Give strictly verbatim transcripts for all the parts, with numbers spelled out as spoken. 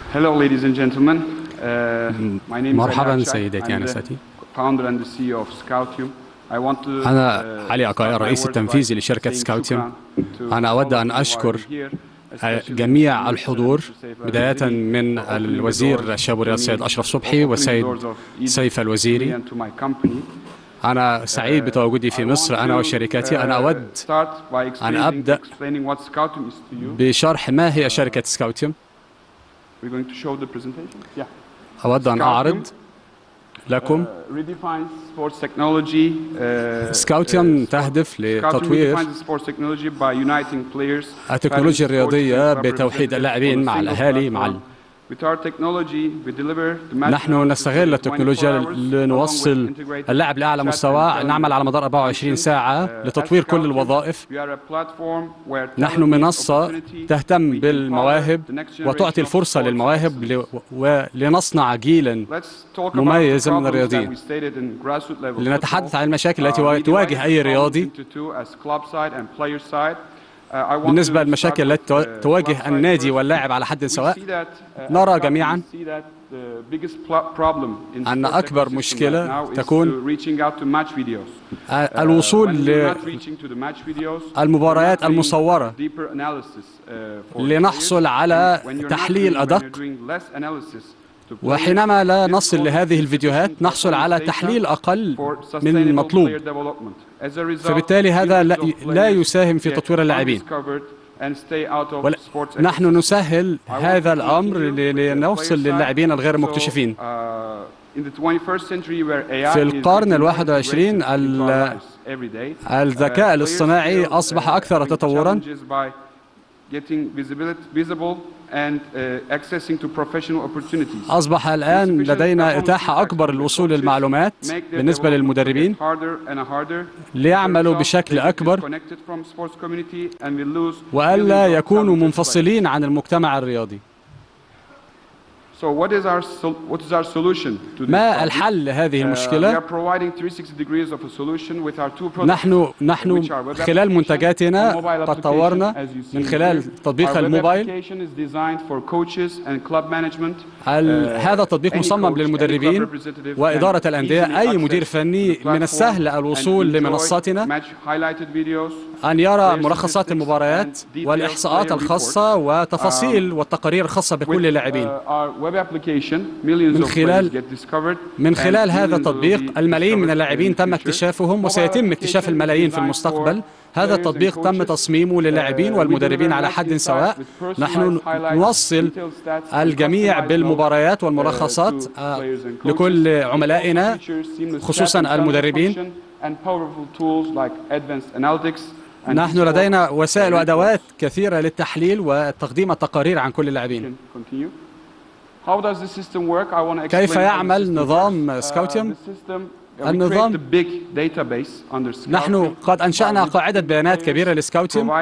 Hello, ladies and gentlemen. Uh, my name is مرحبا سيداتي أنساتي. أنا علي عقاية، الرئيس التنفيذي لشركة سكاوتيوم. أنا أود أن أشكر جميع الحضور بداية من الوزير الشباب والرياضة السيد أشرف صبحي والسيد سيف الوزيري. أنا سعيد بتواجدي في مصر أنا وشركتي. أنا أود أن أبدأ بشرح ما هي شركة سكاوتيوم. أود أن أعرض لكم. سكاوتيوم تهدف لتطوير التكنولوجيا الرياضية بتوحيد اللاعبين مع الأهالي مع ال... نحن نستغل التكنولوجيا لنوصل اللاعب لأعلى مستوى. نعمل على مدار أربعة وعشرين ساعة لتطوير كل الوظائف. نحن منصة تهتم بالمواهب وتعطي الفرصة للمواهب ولنصنع جيلا مميزا من الرياضيين. لنتحدث عن المشاكل التي تواجه أي رياضي. بالنسبة للمشاكل التي تواجه النادي واللاعب على حد سواء، نرى جميعا أن أكبر مشكلة تكون الوصول للمباريات المصورة لنحصل على تحليل أدق، وحينما لا نصل لهذه الفيديوهات نحصل على تحليل أقل من المطلوب، فبالتالي هذا لا يساهم في تطوير اللاعبين. نحن نسهل هذا الأمر لنوصل للاعبين الغير مكتشفين. في القرن الواحد والعشرين الذكاء الاصطناعي أصبح أكثر تطورا، أصبح الآن لدينا إتاحة أكبر للوصول للمعلومات بالنسبة للمدربين ليعملوا بشكل أكبر وألا يكونوا منفصلين عن المجتمع الرياضي. ما الحل لهذه المشكلة؟ نحن نحن خلال منتجاتنا قد طورنا من خلال تطبيق الموبايل. هذا التطبيق مصمم للمدربين وإدارة الأندية. أي مدير فني من السهل الوصول لمنصاتنا، أن يرى ملخصات المباريات والإحصاءات الخاصة وتفاصيل والتقارير الخاصة بكل اللاعبين. من خلال من خلال هذا التطبيق الملايين من اللاعبين تم اكتشافهم، وسيتم اكتشاف الملايين في المستقبل. هذا التطبيق تم تصميمه للاعبين والمدربين على حد سواء. نحن نوصل الجميع بالمباريات والملخصات لكل عملائنا خصوصا المدربين. نحن لدينا وسائل وأدوات كثيرة للتحليل وتقديم التقارير عن كل اللاعبين. كيف يعمل نظام سكاوتيوم؟ النظام، نحن قد أنشأنا قاعدة بيانات كبيرة لسكاوتيوم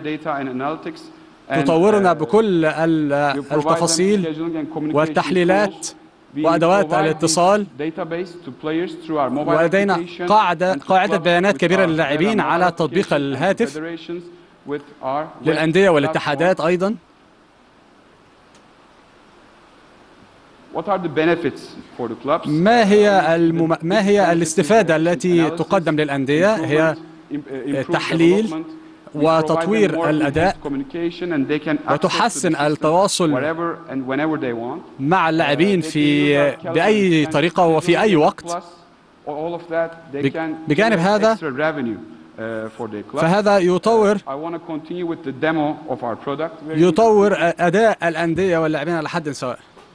تطورنا بكل التفاصيل والتحليلات وأدوات الاتصال، ولدينا قاعدة قاعدة بيانات كبيرة للاعبين على تطبيق الهاتف للأندية والاتحادات أيضا. ما هي المم... ما هي الاستفادة التي تقدم للأندية؟ هي تحليل وتطوير الأداء، وتحسن التواصل مع اللاعبين في بأي طريقة وفي أي وقت. بجانب هذا فهذا يطور يطور أداء الأندية واللاعبين على حد سواء.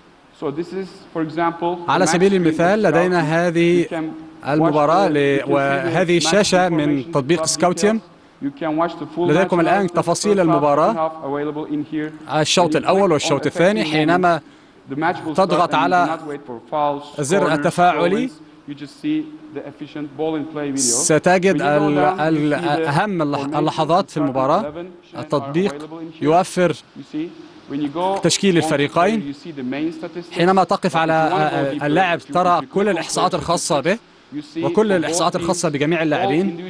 على سبيل المثال لدينا هذه المباراة وهذه الشاشة من تطبيق سكاوتيوم. لديكم الآن تفاصيل المباراة، الشوط الأول والشوط الثاني. حينما تضغط على زر التفاعلي ستجد أهم اللحظات في المباراة. التطبيق يوفر تشكيل الفريقين. حينما تقف على اللاعب ترى كل الإحصاءات الخاصة به وكل الإحصاءات الخاصة بجميع اللاعبين،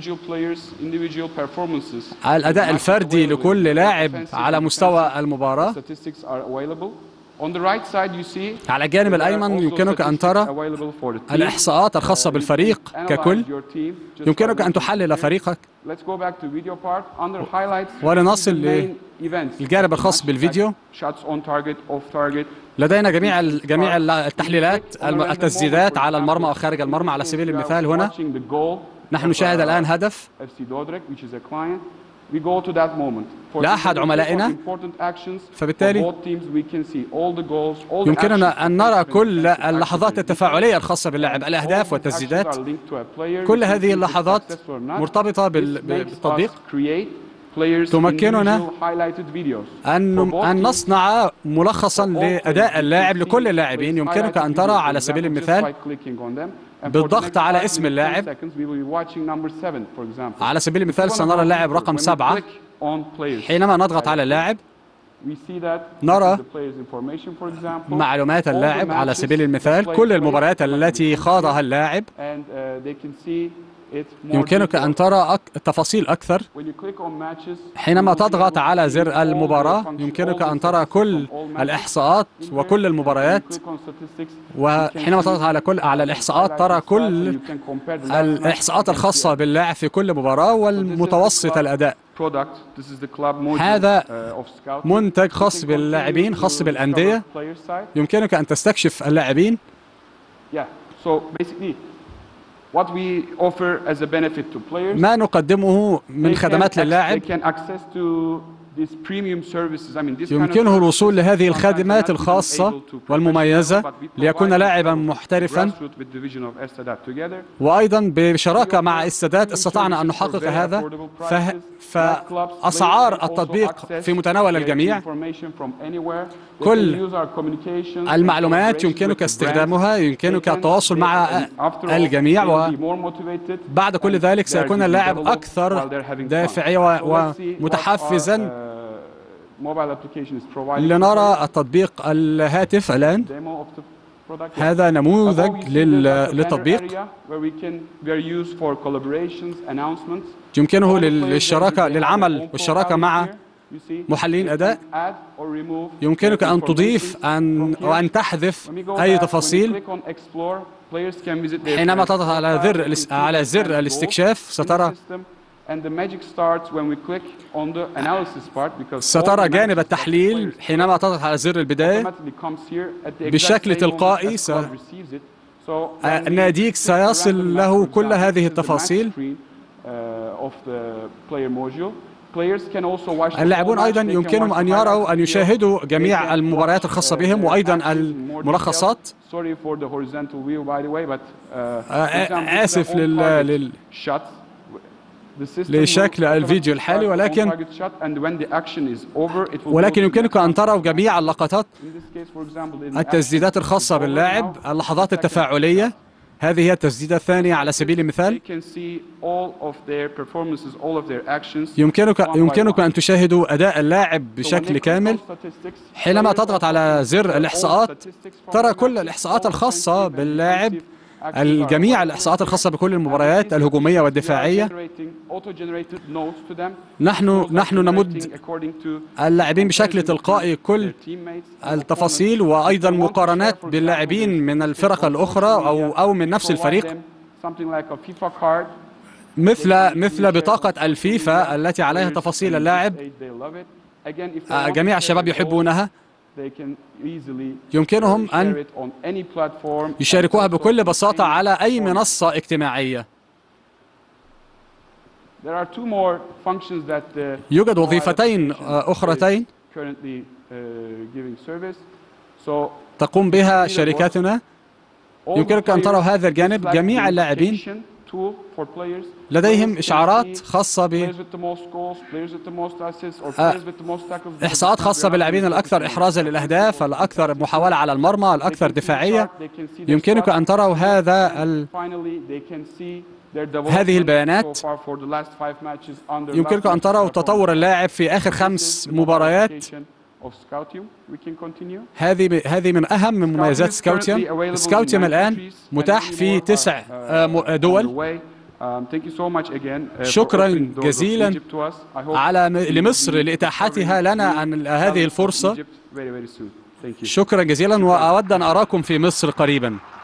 الأداء الفردي لكل لاعب على مستوى المباراة. على الجانب الأيمن يمكنك أن ترى الإحصاءات الخاصة بالفريق ككل. يمكنك أن تحلل فريقك. ولنصل للجانب الخاص بالفيديو. لدينا جميع جميع التحليلات، التسديدات على المرمى وخارج المرمى. على سبيل المثال هنا نحن نشاهد الآن هدف لأحد عملائنا، فبالتالي يمكننا أن نرى كل اللحظات التفاعلية الخاصة باللاعب، الأهداف والتسديدات. كل هذه اللحظات مرتبطة بالتطبيق، تمكننا أن أن نصنع ملخصا لأداء اللاعب لكل اللاعبين. يمكنك أن ترى على سبيل المثال بالضغط على اسم اللاعب. على سبيل المثال سنرى اللاعب رقم سبعة. حينما نضغط على اللاعب نرى معلومات اللاعب. على سبيل المثال كل المباريات التي خاضها اللاعب. يمكنك أن ترى تفاصيل أكثر. حينما تضغط على زر المباراة يمكنك أن ترى كل الإحصاءات وكل المباريات. وحينما تضغط على كل على الإحصاءات ترى كل الإحصاءات الخاصة باللاعب في كل مباراة والمتوسط الأداء. هذا منتج خاص باللاعبين، خاص بالأندية. يمكنك أن تستكشف اللاعبين. ما نقدمه من خدمات للاعب، يمكنه الوصول لهذه الخدمات الخاصة والمميزة ليكون لاعبا محترفا. وأيضا بشراكة مع استادات استطعنا أن نحقق هذا. فأسعار التطبيق في متناول الجميع. كل المعلومات يمكنك استخدامها، يمكنك التواصل مع الجميع. وبعد كل ذلك سيكون اللاعب أكثر دافعية ومتحفزا. لنرى التطبيق الهاتف الآن. هذا نموذج للتطبيق يمكنه للشراكة للعمل والشراكة مع محللين أداء. يمكنك أن تضيف أن وأن تحذف أي تفاصيل. حينما تضغط على زر على زر الاستكشاف سترى سترى جانب التحليل. حينما تضغط على زر البداية بشكل تلقائي ناديك سيصل له كل هذه التفاصيل. اللاعبون أيضا يمكنهم أن يروا أن يشاهدوا جميع المباريات الخاصة بهم وأيضا الملخصات. آسف لل لشكل الفيديو الحالي، ولكن ولكن يمكنك أن تروا جميع اللقطات، التسديدات الخاصة باللاعب، اللحظات التفاعلية. هذه هي التسديدة الثانية على سبيل المثال. يمكنك يمكنك أن تشاهدوا أداء اللاعب بشكل كامل. حينما تضغط على زر الإحصاءات ترى كل الإحصاءات الخاصة باللاعب، الجميع الإحصاءات الخاصة بكل المباريات الهجومية والدفاعية. نحن نحن نمد اللاعبين بشكل تلقائي كل التفاصيل وأيضا مقارنات باللاعبين من الفرق الأخرى أو أو من نفس الفريق، مثل مثل بطاقة الفيفا التي عليها تفاصيل اللاعب. جميع الشباب يحبونها. يمكنهم أن يشاركوها بكل بساطة على أي منصة اجتماعية. يوجد وظيفتين أخرتين تقوم بها شركاتنا. يمكنك أن تروا هذا الجانب. جميع اللاعبين لديهم إشعارات خاصة ب إحصاءات خاصة باللاعبين الأكثر إحرازا للأهداف، الأكثر محاولة على المرمى، الأكثر دفاعية. يمكنك أن تروا هذا ال... هذه البيانات. يمكنك أن تروا تطور اللاعب في آخر خمس مباريات. هذه هذه من أهم مميزات سكاوتيوم. سكاوتيوم الآن متاح في تسع دول. شكرا جزيلا على لمصر لإتاحتها لنا عن هذه الفرصة. شكرا جزيلا، وأود أن أراكم في مصر قريبا.